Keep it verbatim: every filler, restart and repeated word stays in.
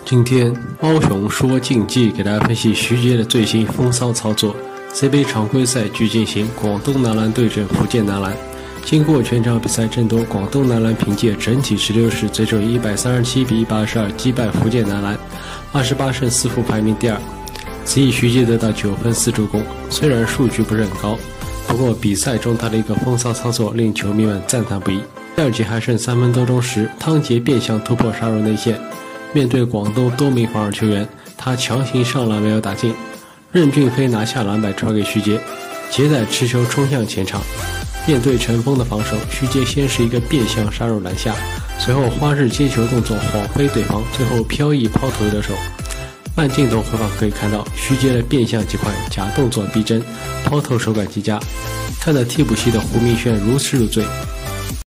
今天猫熊说竞技给大家分析徐杰的最新风骚操作。C 杯常规赛继续进行，广东男篮对阵福建男篮。经过全场比赛争夺，广东男篮凭借整体实力优势，最终以一百三十七比一百二十二击败福建男篮，二十八胜四负排名第二。此役徐杰得到九分四助攻，虽然数据不是很高，不过比赛中他的一个风骚操作令球迷们赞叹不已。第二节还剩三分多钟时，汤杰变向突破杀入内线，面对广东多名防守球员，他强行上篮没有打进，任骏飞拿下篮板传给徐杰，杰仔持球冲向前场，面对陈锋的防守，徐杰先是一个变向杀入篮下，随后花式接球动作晃飞对方，最后飘逸抛投得手。慢镜头回放可以看到徐杰的变向极快，假动作逼真，抛投手感极佳，看得替补席的胡明轩如痴如醉。